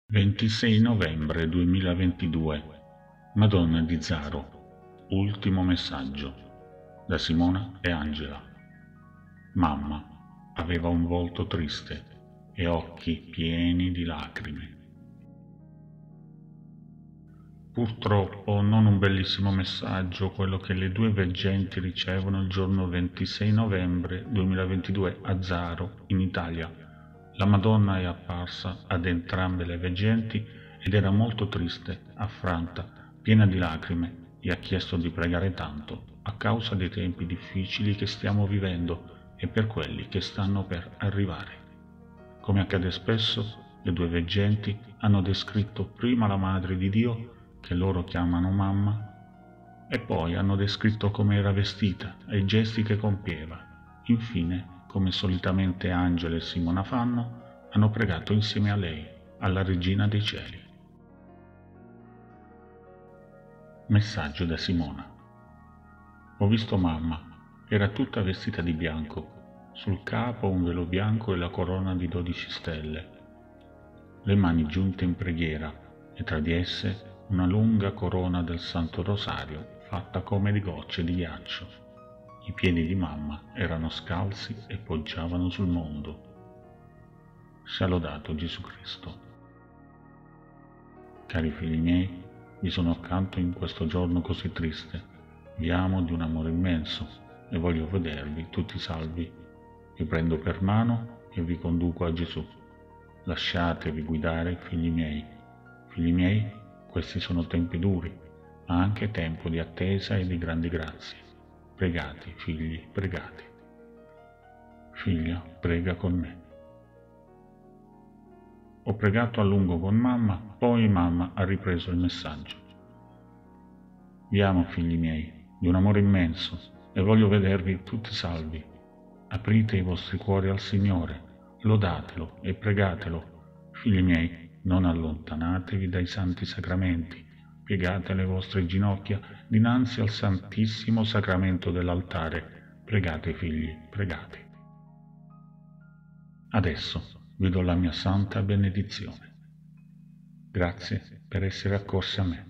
26 novembre 2022 Madonna di Zaro. Ultimo messaggio da Simona e Angela. Mamma aveva un volto triste e occhi pieni di lacrime. Purtroppo non un bellissimo messaggio quello che le due veggenti ricevono il giorno 26 novembre 2022 a Zaro, in Italia. La Madonna è apparsa ad entrambe le veggenti ed era molto triste, affranta, piena di lacrime e ha chiesto di pregare tanto a causa dei tempi difficili che stiamo vivendo e per quelli che stanno per arrivare. Come accade spesso, le due veggenti hanno descritto prima la Madre di Dio, che loro chiamano mamma, e poi hanno descritto come era vestita e i gesti che compieva. Infine, come solitamente Angela e Simona fanno, hanno pregato insieme a lei, alla Regina dei Cieli. Messaggio da Simona. Ho visto mamma, era tutta vestita di bianco, sul capo un velo bianco e la corona di 12 stelle, le mani giunte in preghiera e tra di esse una lunga corona del Santo Rosario fatta come di gocce di ghiaccio. I piedi di mamma erano scalzi e poggiavano sul mondo. Sia lodato Gesù Cristo. Cari figli miei, vi sono accanto in questo giorno così triste. Vi amo di un amore immenso e voglio vedervi tutti salvi. Vi prendo per mano e vi conduco a Gesù. Lasciatevi guidare, figli miei. Figli miei, questi sono tempi duri, ma anche tempo di attesa e di grandi grazie. Pregate, figli, pregate. Figlia, prega con me. Ho pregato a lungo con mamma, poi mamma ha ripreso il messaggio. Vi amo, figli miei, di un amore immenso, e voglio vedervi tutti salvi. Aprite i vostri cuori al Signore, lodatelo e pregatelo. Figli miei, non allontanatevi dai santi sacramenti, piegate le vostre ginocchia dinanzi al Santissimo Sacramento dell'altare. Pregate, figli, pregate. Adesso vi do la mia santa benedizione. Grazie per essere accorsi a me.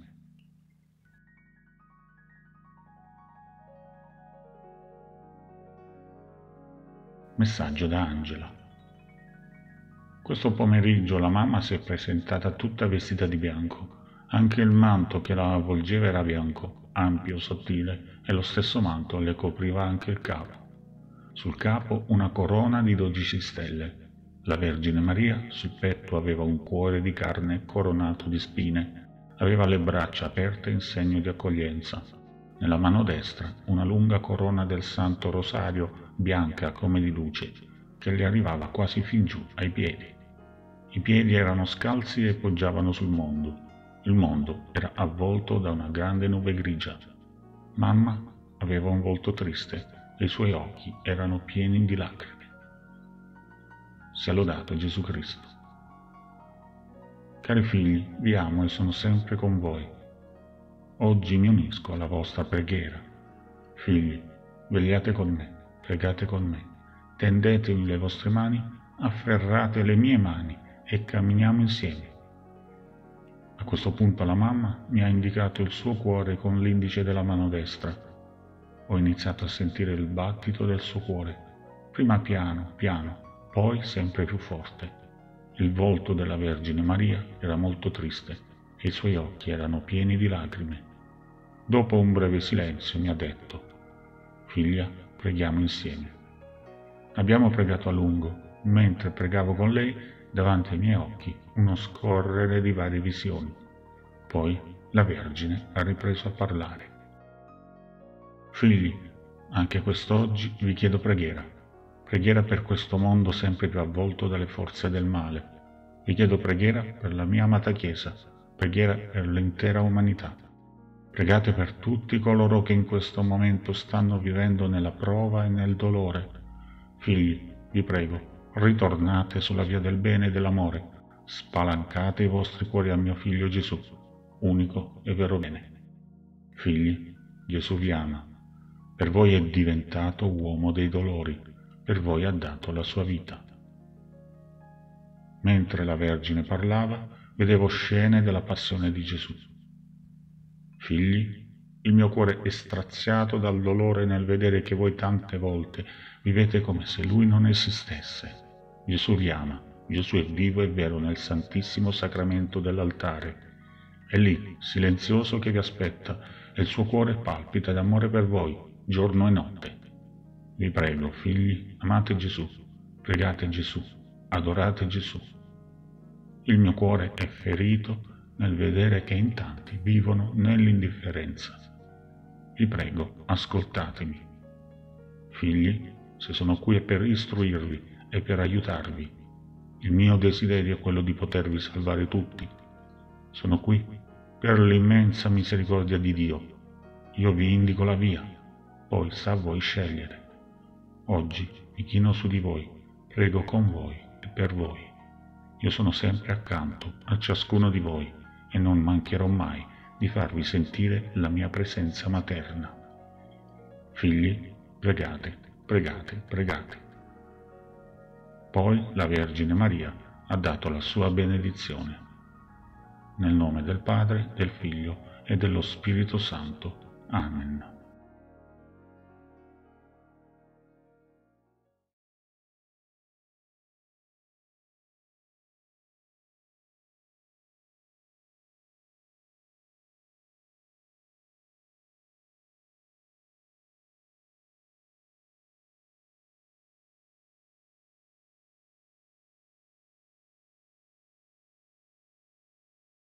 Messaggio da Angela. Questo pomeriggio la mamma si è presentata tutta vestita di bianco. Anche il manto che la avvolgeva era bianco, ampio, sottile, e lo stesso manto le copriva anche il capo. Sul capo una corona di 12 stelle. La Vergine Maria sul petto aveva un cuore di carne coronato di spine. Aveva le braccia aperte in segno di accoglienza. Nella mano destra una lunga corona del Santo Rosario bianca come di luce, che le arrivava quasi fin giù ai piedi. I piedi erano scalzi e poggiavano sul mondo. Il mondo era avvolto da una grande nube grigia. Mamma aveva un volto triste e i suoi occhi erano pieni di lacrime. Sia lodato Gesù Cristo. Cari figli, vi amo e sono sempre con voi. Oggi mi unisco alla vostra preghiera. Figli, vegliate con me, pregate con me, tendetevi le vostre mani, afferrate le mie mani e camminiamo insieme. A questo punto la mamma mi ha indicato il suo cuore con l'indice della mano destra. Ho iniziato a sentire il battito del suo cuore, prima piano, piano, poi sempre più forte. Il volto della Vergine Maria era molto triste e i suoi occhi erano pieni di lacrime. Dopo un breve silenzio mi ha detto: «Figlia, preghiamo insieme». Abbiamo pregato a lungo. Mentre pregavo con lei, davanti ai miei occhi uno scorrere di varie visioni. Poi la Vergine ha ripreso a parlare. Figli, anche quest'oggi vi chiedo preghiera. Preghiera per questo mondo sempre più avvolto dalle forze del male. Vi chiedo preghiera per la mia amata Chiesa, preghiera per l'intera umanità. Pregate per tutti coloro che in questo momento stanno vivendo nella prova e nel dolore. Figli, vi prego, ritornate sulla via del bene e dell'amore, spalancate i vostri cuori al mio figlio Gesù, unico e vero bene. Figli, Gesù vi ama, per voi è diventato uomo dei dolori, per voi ha dato la sua vita. Mentre la Vergine parlava, vedevo scene della passione di Gesù. Figli, il mio cuore è straziato dal dolore nel vedere che voi tante volte vivete come se Lui non esistesse. Gesù vi ama, Gesù è vivo e vero nel santissimo sacramento dell'altare. È lì, silenzioso, che vi aspetta, e il suo cuore palpita d'amore per voi, giorno e notte. Vi prego, figli, amate Gesù, pregate Gesù, adorate Gesù. Il mio cuore è ferito nel vedere che in tanti vivono nell'indifferenza. Vi prego, ascoltatemi. Figli, se sono qui è per istruirvi e per aiutarvi. Il mio desiderio è quello di potervi salvare tutti. Sono qui per l'immensa misericordia di Dio. Io vi indico la via, poi sta a voi scegliere. Oggi mi chino su di voi, prego con voi e per voi. Io sono sempre accanto a ciascuno di voi e non mancherò mai di farvi sentire la mia presenza materna. Figli, pregate, pregate, pregate. Poi la Vergine Maria ha dato la sua benedizione. Nel nome del Padre, del Figlio e dello Spirito Santo. Amen.